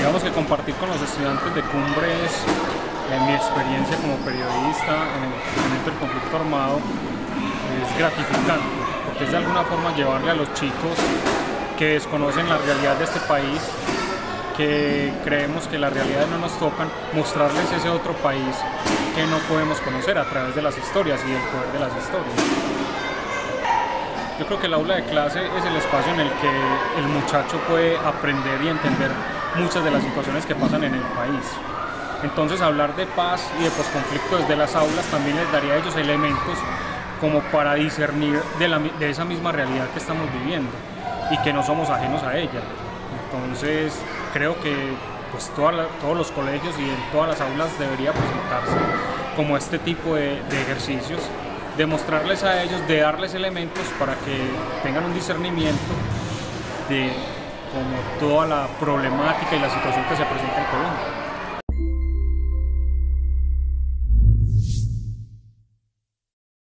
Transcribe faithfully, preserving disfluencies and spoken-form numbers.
Digamos que compartir con los estudiantes de Cumbres eh, mi experiencia como periodista en el momento del conflicto armado es gratificante, porque es de alguna forma llevarle a los chicos que desconocen la realidad de este país, que creemos que las realidades no nos tocan, mostrarles ese otro país que no podemos conocer a través de las historias y el poder de las historias. Yo creo que el aula de clase es el espacio en el que el muchacho puede aprender y entender muchas de las situaciones que pasan en el país. Entonces, hablar de paz y de posconflicto desde las aulas también les daría a ellos elementos como para discernir de, la, de esa misma realidad que estamos viviendo y que no somos ajenos a ella. Entonces, creo que pues, toda la, todos los colegios y en todas las aulas debería presentarse como este tipo de, de ejercicios, de mostrarles a ellos, de darles elementos para que tengan un discernimiento de como toda la problemática y la situación que se presenta